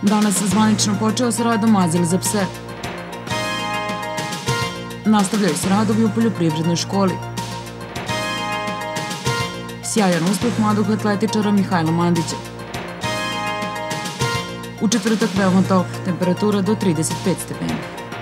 Danas zvanično počeo sa radom azil za pse. Nastavljaju se radovi u poljoprivrednoj školi. Sjajan uspeh mladog atletičara Mihajla Mandića. U četvrtak veoma topla temperatura do 35 stepeni.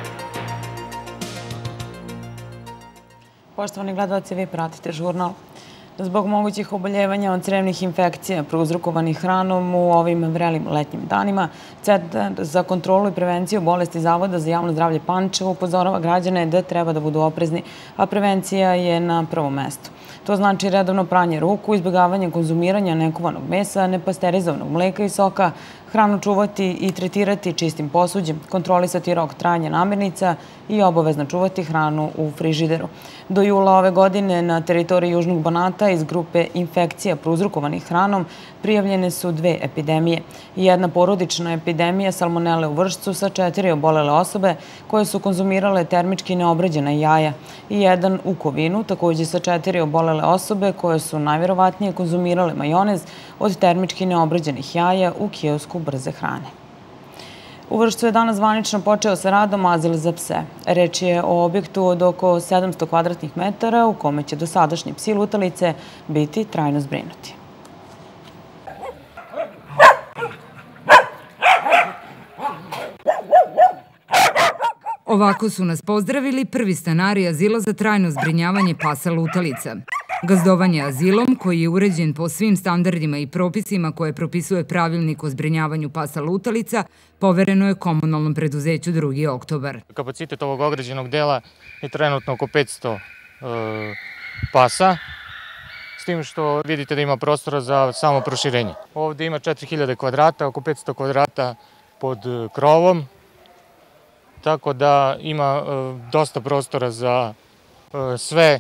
Poštovani gledalci, vi pratite žurnal. Zbog mogućih oboljevanja od crevnih infekcija prouzrokovanih hranom u ovim vrelim letnjim danima, Centar za kontrolu i prevenciju bolesti Zavoda za javno zdravlje Pančevo upozorava građane da treba da budu oprezni, a prevencija je na prvom mestu. To znači redovno pranje ruku, izbjegavanje konzumiranja nekuvanog mesa, nepasterizovanog mleka i soka, hranu čuvati i tretirati čistim posuđem, kontrolisati rok trajanja namirnica i obavezno čuvati hranu u frižideru. Do jula ove godine na teritoriji Južnog Banata iz grupe infekcija prouzrokovanih hranom prijavljene su 2 epidemije. Jedna porodična epidemija salmonele u Vršcu sa 4 obolele osobe koje su konzumirale termički neobrađena jaja i jedan u Kovinu također sa 4 obolele osobe koje su najvjerovatnije konzumirale majonez od termički neobrađenih jaja u kiosku brze hrane. U Vršcu je danas zvanično počeo sa radom azil za pse. Reč je o objektu od oko 700 kvadratnih metara u kome će dosadašnji psi lutalice biti trajno zbrinuti. Ovako su nas pozdravili prvi stanari azila za trajno zbrinjavanje pasa lutalica. Gazdovanje azilom, koji je uređen po svim standardima i propisima koje propisuje pravilnik o zbrinjavanju pasa lutalica, povereno je komunalnom preduzeću 2. oktobar. Kapacitet ovog ograđenog dela je trenutno oko 500 pasa, s tim što vidite da ima prostora za samo proširenje. Ovdje ima 4000 kvadrata, oko 500 kvadrata pod krovom, tako da ima dosta prostora za sve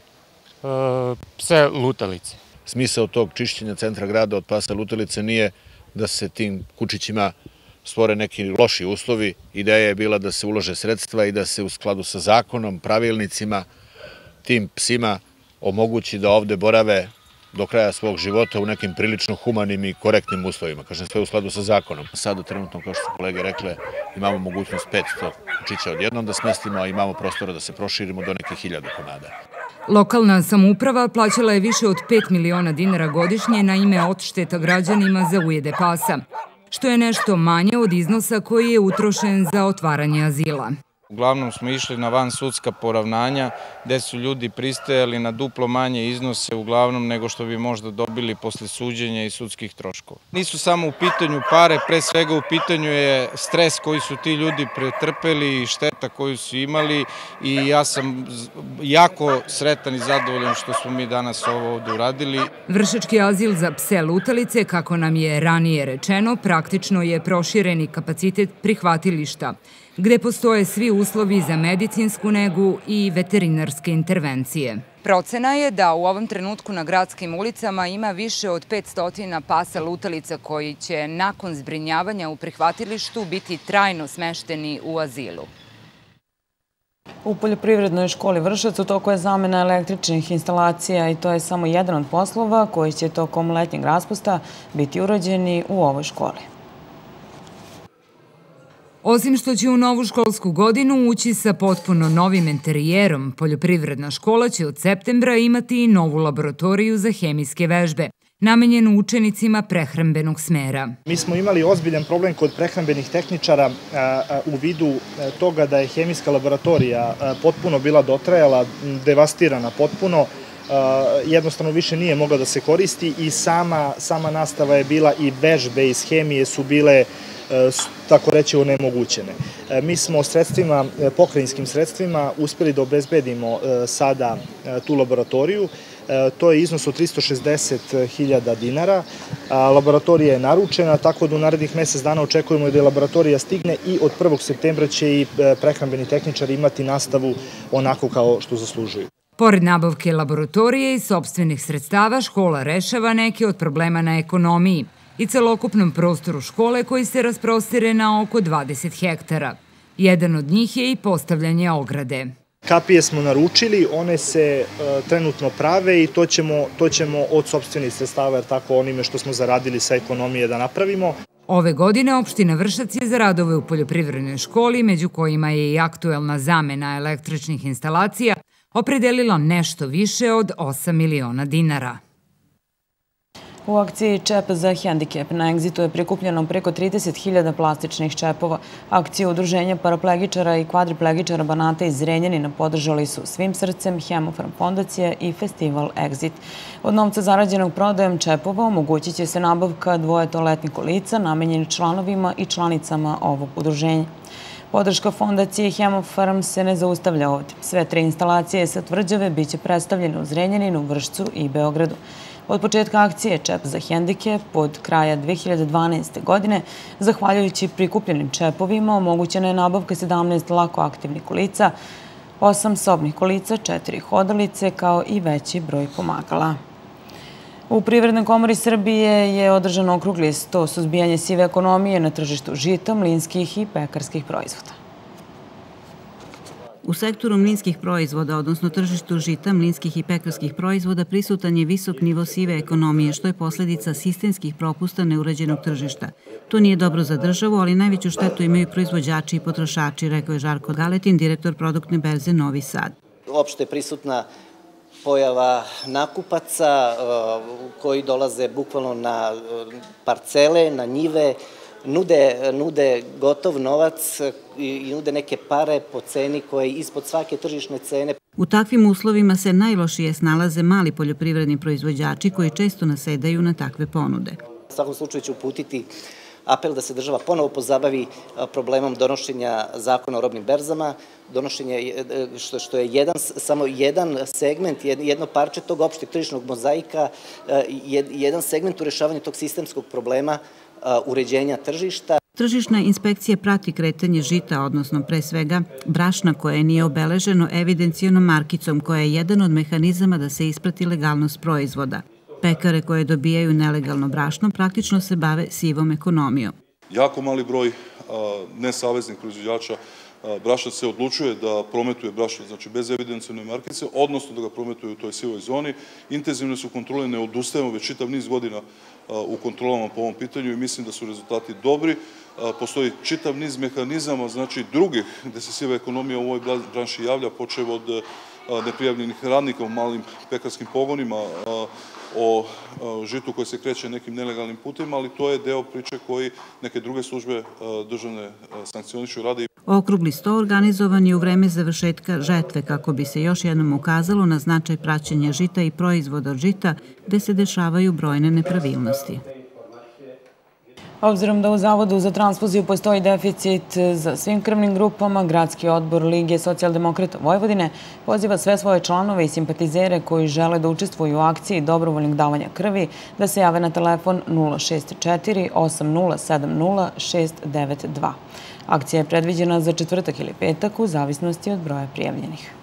pse lutalice. Smisao tog čišćenja centra grada od pasa lutalice nije da se tim kučićima stvore neki loši uslovi. Ideja je bila da se ulože sredstva i da se u skladu sa zakonom, pravilnicima, tim psima omogući da ovde borave do kraja svog života u nekim prilično humanim i korektnim uslovima. Kažem, sve u skladu sa zakonom. Sada trenutno, kao što su kolege rekle, imamo mogućnost 500 kučića odjednom da smestimo, a imamo prostora da se proširimo do nekih 1000 komada. Lokalna samouprava plaćala je više od 5 miliona dinara godišnje na ime odšteta građanima za ujede pasa, što je nešto manje od iznosa koji je utrošen za otvaranje azila. Uglavnom smo išli na vansudska poravnanja gde su ljudi pristajali na duplo manje iznose uglavnom nego što bi možda dobili posle suđenja i sudskih troškova. Nisu samo u pitanju pare, pre svega u pitanju je stres koji su ti ljudi pretrpeli i šteta koju su imali i ja sam jako sretan i zadovoljan što smo mi danas ovo ovdje uradili. Vršački azil za pse lutalice, kako nam je ranije rečeno, praktično je prošireni kapacitet prihvatilišta, gde postoje svi uslovi za medicinsku negu i veterinarske intervencije. Procena je da u ovom trenutku na gradskim ulicama ima više od 500 pasa lutalica koji će nakon zbrinjavanja u prihvatilištu biti trajno smešteni u azilu. U poljoprivrednoj školi Vršac u toku je zamena električnih instalacija i to je samo jedan od poslova koji će tokom letnjeg raspusta biti urađeni u ovoj školi. Osim što će u novu školsku godinu ući sa potpuno novim enterijerom, poljoprivredna škola će od septembra imati i novu laboratoriju za hemijske vežbe, namenjenu učenicima prehrambenog smera. Mi smo imali ozbiljan problem kod prehrambenih tehničara u vidu toga da je hemijska laboratorija potpuno bila dotrajala, devastirana potpuno, jednostavno više nije mogla da se koristi i sama nastava je bila i vežbe iz hemije su bile tako reći onemogućene. Mi smo sredstvima, pokrajinskim sredstvima uspeli da obezbedimo sada tu laboratoriju. To je iznos od 360.000 dinara. Laboratorija je naručena, tako da u narednih mesec dana očekujemo da laboratorija stigne i od 1. septembra će i prehrambeni tehničari imati nastavu onako kao što zaslužuju. Pored nabavke laboratorije i sopstvenih sredstava, škola rešava neke od problema na ekonomiji i celokupnom prostoru škole koji se rasprostire na oko 20 hektara. Jedan od njih je i postavljanje ograde. Kapije smo naručili, one se trenutno prave i to ćemo od sopstvenih sredstava, jer tako onime što smo zaradili sa ekonomije da napravimo. Ove godine opština Vršac je za radove u poljoprivrednoj školi, među kojima je i aktuelna zamena električnih instalacija, opredelila nešto više od 8 miliona dinara. U akciji Čep za hendikep na Egzitu je prikupljeno preko 30.000 plastičnih čepova. Akciju Udruženja paraplegičara i kvadriplegičara Banata iz Zrenjanina podržali su Svim srcem, Hemofarm fondacija i festival Egzit. Od novca zarađenog prodajom čepova omogućit će se nabavka 2 toaletnih kolica namenjenih članovima i članicama ovog udruženja. Podrška fondacije Hemofarm se ne zaustavlja ovdje. Sve 3 instalacije sa tvrđave biće predstavljene u Zrenjaninu, Vršcu i Beogradu. Od početka akcije Čep za hendikep od kraja 2012. godine, zahvaljujući prikupljenim čepovima, omogućena je nabavka 17 lako aktivnih kolica, 8 sobnih kolica, 4 hodalice, kao i veći broj pomagala. U Privrednoj komori Srbije je održan okrugli sto suzbijanje sive ekonomije na tržištu žita, mlinskih i pekarskih proizvoda. U sektoru mlinskih proizvoda, odnosno tržištu žita, mlinskih i pekarskih proizvoda, prisutan je visok nivo sive ekonomije, što je posledica sistemskih propusta neuređenog tržišta. To nije dobro za državu, ali najveću štetu imaju proizvođači i potrošači, rekao je Žarko Galetin, direktor produktne berze Novi Sad. Opšte je prisutna pojava nakupaca koji dolaze bukvalno na parcele, na njive, nude gotov novac i nude neke pare po ceni koja je ispod svake tržišne cene. U takvim uslovima se najlošije snalaze mali poljoprivredni proizvođači koji često nasedaju na takve ponude. U svakom slučaju ću uputiti apel da se država ponovo pozabavi problemom donošenja zakona o robnim berzama, donošenje što je samo jedan segment, jedno parče tog opšteg tržišnog mozaika, jedan segment u rešavanju tog sistemskog problema uređenja tržišta. Tržišna inspekcija prati kretanje žita, odnosno pre svega brašna koje nije obeleženo evidencionom markicom, koja je jedan od mehanizama da se isprati legalnost proizvoda. Pekare koje dobijaju nelegalno brašno praktično se bave sivom ekonomijom. Jako mali broj nesaveznih proizvođača brašna se odlučuje da prometuje brašno, znači bez evidencijone markice, odnosno da ga prometuje u toj sivoj zoni. Intenzivne su kontrole, ne odustajemo već čitav niz godina u kontrolama po ovom pitanju i mislim da su rezultati dobri. Postoji čitav niz mehanizama, znači drugih, gde se siva ekonomija u ovoj branši javlja, počev od neprijavljenih radnika u malim pekarskim pogonima, o žitu koje se kreće nekim nelegalnim putima, ali to je deo priče koji neke druge službe državne sankcionišu rade. Okrugli sto organizovan je u vreme završetka žetve kako bi se još jednom ukazalo na značaj praćenja žita i proizvoda od žita gde se dešavaju brojne nepravilnosti. Obzirom da u Zavodu za transfuziju postoji deficit za svim krvnim grupama, Gradski odbor Lige socijaldemokrata Vojvodine poziva sve svoje članove i simpatizere koji žele da učestvuju u akciji dobrovoljnog davanja krvi da se jave na telefon 064 8070 692. Akcija je predviđena za četvrtak ili petak u zavisnosti od broja prijavljenih.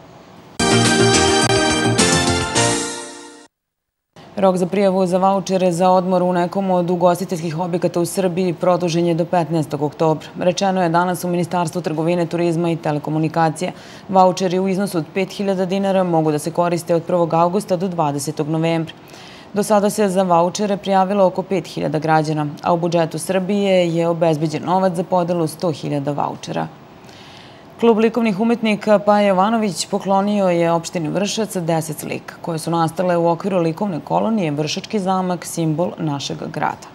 Rok za prijavu za vaučere za odmor u nekom od ugostiteljskih objekata u Srbiji produžen je do 15. oktobra. Rečeno je danas u Ministarstvu trgovine, turizma i telekomunikacija. Vaučeri u iznosu od 5.000 dinara mogu da se koriste od 1. augusta do 20. novembra. Do sada se za vaučere prijavilo oko 5.000 građana, a u budžetu Srbije je obezbeđen novac za podelu 100.000 vaučera. Klub likovnih umetnika Paja Jovanović poklonio je opštini Vršac 10 slika, koje su nastale u okviru likovne kolonije Vršački zamak, simbol našeg grada.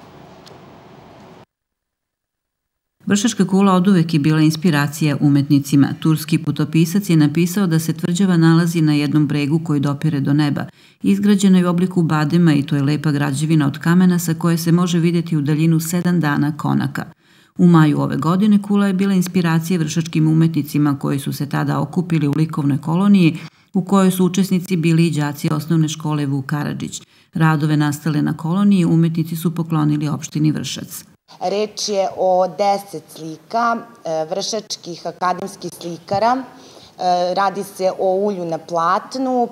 Vršačka kula oduvek je bila inspiracija umetnicima. Turski putopisac je napisao da se tvrđava nalazi na jednom bregu koji dopire do neba. Izgrađena je u obliku badema i to je lepa građevina od kamena sa koje se može vidjeti u daljinu 7 dana konaka. U maju ove godine kula je bila inspiracija vršačkim umetnicima koji su se tada okupili u likovnoj koloniji u kojoj su učesnici bili i đaci osnovne škole Vuk Karadžić. Radove nastale na koloniji umetnici su poklonili opštini Vršac. Reč je o 10 slika vršačkih akademskih slikara. Radi se o ulju na platnu,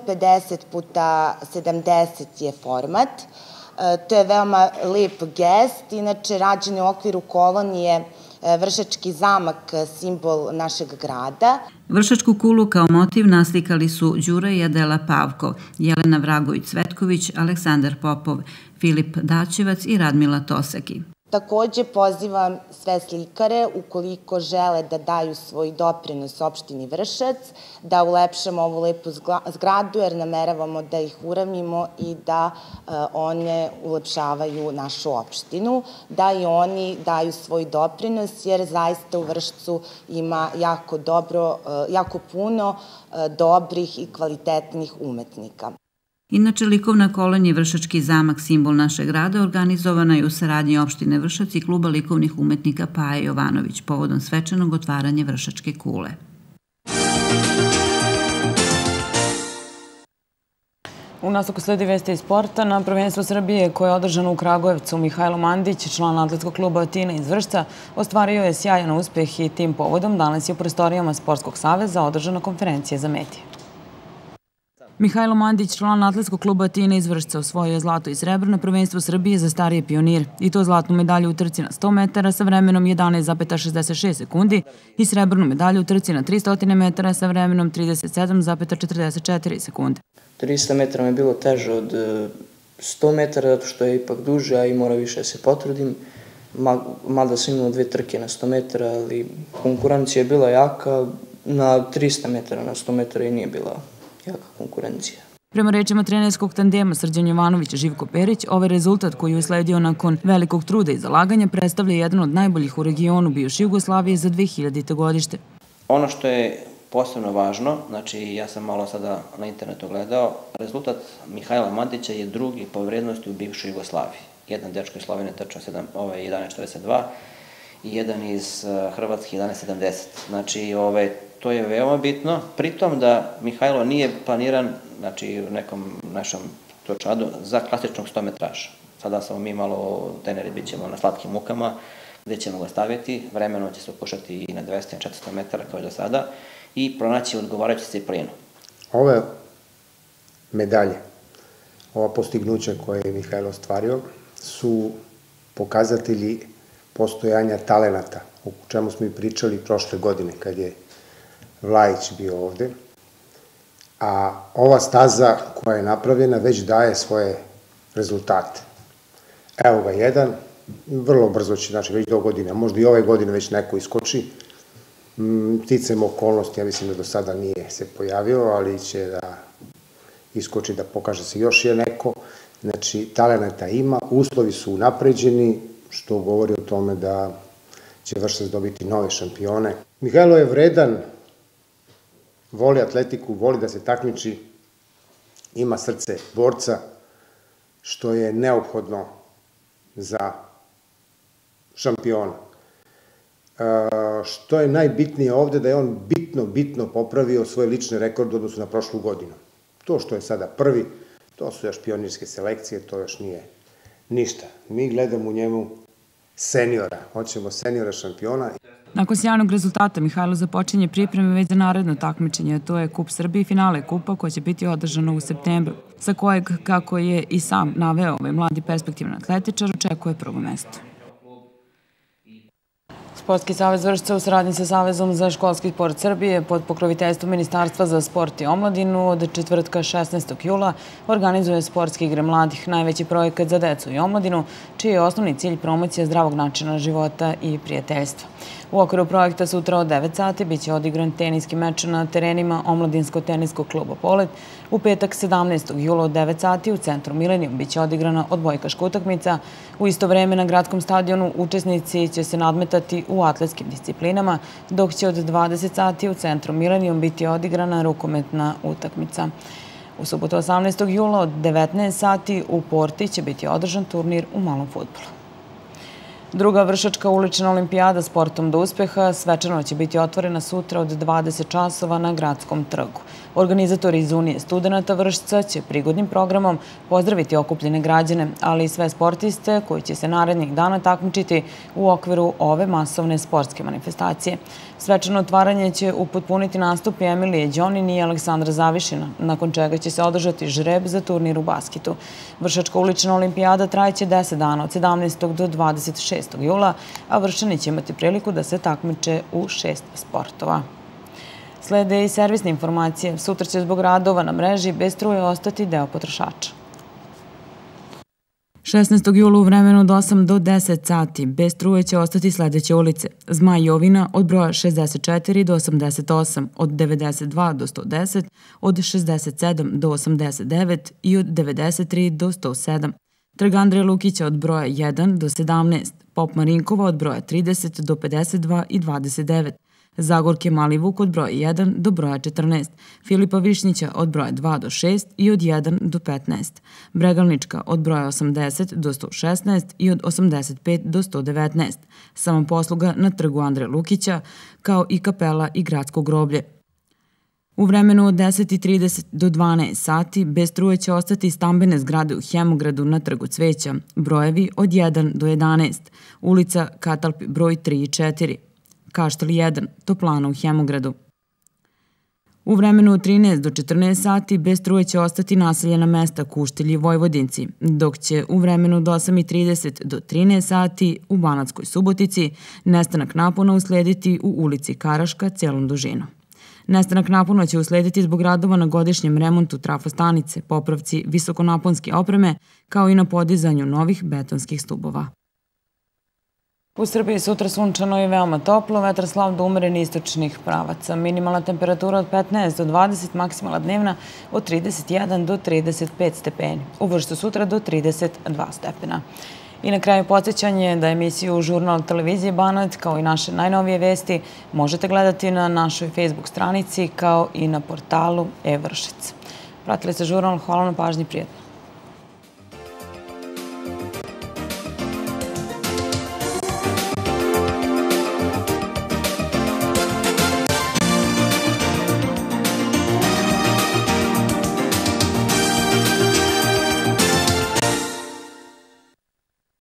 50x70 je format. To je veoma lep gest, inače rađen je u okviru kolonije Vršački zamak, simbol našeg grada. Vršačku kulu kao motiv naslikali su Đura i Adela Pavkov, Jelena Vragović-Cvetković, Aleksandar Popov, Filip Daćevac i Radmila Tosaki. Takođe pozivam sve slikare, ukoliko žele da daju svoj doprinos opštini Vršac, da ulepšamo ovu lepu zgradu, jer nameravamo da ih uravnimo i da one ulepšavaju našu opštinu, da i oni daju svoj doprinos, jer zaista u Vršcu ima jako puno dobrih i kvalitetnih umetnika. Inače, likovna kolen je Vršački zamak, simbol našeg grada, organizovana je u saradnji opštine Vršac i kluba likovnih umetnika Paja Jovanović povodom svečanog otvaranja Vršačke kule. U nastavku sledi vesti iz sporta. Na prvenstvu Srbije koje je održano u Kragujevcu, Mihajlo Mandić, član atletskog kluba Atina iz Vršca, ostvario je sjajan uspeh i tim povodom danas je u prostorijama Sportskog saveza održana konferencija za medije. Mihajlo Mandić, član atletskog kluba Atina iz Vršca, osvojio je zlato i srebro na prvenstvu Srbije za starije pionire i to zlatnu medalju u trci na 100 metara sa vremenom 11,66 sekundi i srebrnu medalju u trci na 300 metara sa vremenom 37,44 sekunde. 300 metara mi je bilo teže od 100 metara, zato što je ipak duže, a i mora više da se potrudim. Mada sam imao 2 trke na 100 metara, ali konkurencija je bila jaka. Na 300 metara, na 100 metara i nije bila jaka konkurencija. Prema rečima trenerskog tandema Srđan Jovanović i Živko Perić, ovaj rezultat koji je usledio nakon velikog truda i zalaganja predstavlja jedan od najboljih u regionu bivše Jugoslavije za 2000. godište. Ono što je posebno važno, znači ja sam malo sada na internetu gledao, rezultat Mihajla Mandića je drugi po vrednosti u bivšoj Jugoslaviji. Jedan dečko iz Slovenije trčao 11.42 i jedan iz Hrvatske 11.70. Znači, to je veoma bitno, pritom da Mihajlo nije planiran, znači u nekom našem trčadu, za klasičnog 100 metraža. Sada samo mi malo teneri bit ćemo na slatkim mukama, gde ćemo ga staviti, vremenom će se pokušati i na 200 i 400 metara kao i do sada i pronaći odgovarajuću disciplinu. Ove medalje, ova postignuća koje je Mihajlo ostvario, su pokazatelji postojanja talenata, o čemu smo i pričali prošle godine kad je Vlajić bio ovde, a ova staza koja je napravljena već daje svoje rezultate. Evo ga jedan, vrlo brzo će, znači već do godine, možda i ove godine već neko iskoči. Sticajem okolnosti, ja mislim da do sada nije se pojavio, ali će da iskoči, da pokaže se još je neko. Znači, talenata ima, uslovi su unapređeni, što govori o tome da će Vršac dobiti nove šampione. Mihajlo je vredan, voli atletiku, voli da se takmiči, ima srce borca, što je neophodno za šampiona. Što je najbitnije ovde, da je on bitno popravio svoj lični rekord u odnosu na prošlu godinu. To što je sada prvi, to su još pionirske selekcije, to još nije ništa. Mi gledamo u njemu seniora, hoćemo seniora šampiona. Nakon sjajnog rezultata Mihajlo započinje pripreme već za naredno takmičenje, a to je Kup Srbije i finale kupa koja će biti održano u septembru, sa kojeg, kako je i sam naveo ovaj mladi perspektivni atletičar, očekuje prvo mesto. Sportski savez Vršca u saradnji sa Savezom za školski sport Srbije pod pokroviteljstvom Ministarstva za sport i omladinu od četvrtka 16. jula organizuje sportske igre mladih, najveći projekat za decu i omladinu, čiji je osnovni cilj promocija zdravog načina života i prijateljstva. U okviru projekta sutra od 9 sati biće odigran teniski meč na terenima Omladinsko-teniskog kluba Polet. U petak 17. jula od 9 sati u centru Milenijum biće odigrana odbojkaška utakmica. U isto vreme na gradskom stadionu učesnici će se nadmetati u atletskim disciplinama, dok će od 20 sati u centru Milenijum biti odigrana rukometna utakmica. U subotu 18. jula od 19 sati u Porti će biti održan turnir u malom fudbalu. Druga Vršačka ulična olimpijada Sportom do uspeha svečano će biti otvorena sutra od 20 časova na Gradskom trgu. Organizatori iz Unije studenata Vršca će prigodnim programom pozdraviti okupljene građane, ali i sve sportiste koji će se narednih dana takmičiti u okviru ove masovne sportske manifestacije. Svečano otvaranje će upotpuniti nastupi Emilije Đonin i Aleksandra Zavišina, nakon čega će se održati žreb za turnir u basketu. Vršačka ulična olimpijada trajeće 10 dana od 17. do 26. jula, a Vrščani će imati priliku da se takmiče u 6 sportova. Slede i servisne informacije. Sutra će zbog radova na mreži bez struje ostati deo potrošača. 16. jula u vremenu od 8 do 10 sati bez struje će ostati sledeće ulice: Zmaj Jovina od broja 64 do 88, od 92 do 110, od 67 do 89 i od 93 do 107. Trg Andreja Lukića od broja 1 do 17, Pop Marinkova od broja 30 do 52 i 29, Zagorke Malivuk od broja 1 do broja 14, Filipa Višnjića od broja 2 do 6 i od 1 do 15, Bregalnička od broja 80 do 116 i od 85 do 119, Samoposluga na trgu Andreja Lukića, kao i Kapela i Gradsko groblje. U vremenu od 10:30 do 12 sati bez struje će ostati stambene zgrade u Hemogradu na trgu Cveća, brojevi od 1 do 11, ulica Katalpi broj 3 i 4, Kaštel 1, Toplana u Hemogradu. U vremenu od 13 do 14 sati bez struje će ostati naseljena mesta Kuštilj i Vojvodinci, dok će u vremenu od 8:30 do 13 sati u Banatskoj Subotici nestanak napona uslediti u ulici Karaška celom dužinom. Nestanak napona će uslediti zbog radova na godišnjem remontu trafostanice, popravci visokonaponske opreme, kao i na podizanju novih betonskih stubova. U Srbiji sutra sunčano i veoma toplo, vetar slab do umeren istočnih pravaca. Minimalna temperatura od 15 do 20, maksimalna dnevna od 31 do 35 stepeni. U Vršcu sutra do 32 stepena. I na kraju podsjećanje da emisiju Žurnal televizije Banat, kao i naše najnovije vesti, možete gledati na našoj Facebook stranici, kao i na portalu e-Vršac. Pratili ste Žurnal, hvala na pažnji, prijatno.